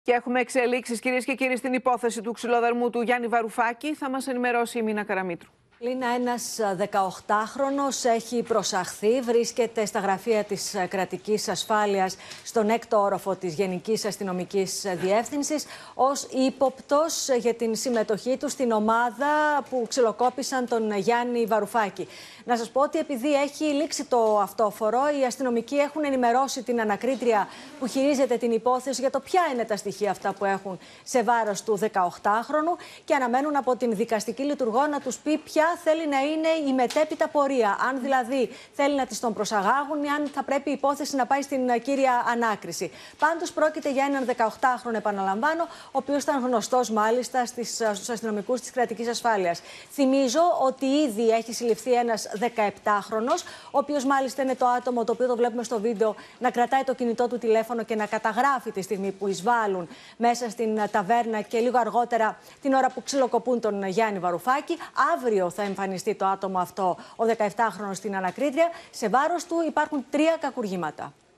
Και έχουμε εξελίξεις, κυρίες και κύριοι, στην υπόθεση του ξυλοδαρμού του Γιάννη Βαρουφάκη. Θα μας ενημερώσει η Μίνα Καραμήτρου. Λίνα, ένας 18χρονος έχει προσαχθεί, βρίσκεται στα γραφεία της κρατικής ασφάλειας στον έκτο όροφο της Γενικής Αστυνομικής Διεύθυνσης ως ύποπτος για την συμμετοχή του στην ομάδα που ξυλοκόπησαν τον Γιάννη Βαρουφάκη. Να σας πω ότι επειδή έχει λήξει το αυτόφορο, οι αστυνομικοί έχουν ενημερώσει την ανακρίτρια που χειρίζεται την υπόθεση για το ποια είναι τα στοιχεία αυτά που έχουν σε βάρος του 18χρονου και αναμένουν από την δικαστική λειτουργό να τους πει ποια θέλει να είναι η μετέπειτα πορεία. Αν δηλαδή θέλει να της τον προσαγάγουν ή αν θα πρέπει η υπόθεση να πάει στην κύρια ανάκριση. Πάντως πρόκειται για έναν 18χρονο, επαναλαμβάνω, ο οποίος ήταν γνωστός μάλιστα στους αστυνομικούς της κρατικής ασφάλειας. Θυμίζω ότι ήδη έχει συλληφθεί ένας 17χρονος, ο οποίος μάλιστα είναι το άτομο το οποίο το βλέπουμε στο βίντεο να κρατάει το κινητό του τηλέφωνο και να καταγράφει τη στιγμή που εισβάλλουν μέσα στην ταβέρνα και λίγο αργότερα την ώρα που ξυλοκοπούν τον Γιάννη Βαρουφάκη. Αύριο θα εμφανιστεί το άτομο αυτό, ο 17χρονος, στην ανακρίτρια. Σε βάρος του υπάρχουν 3 κακουργήματα.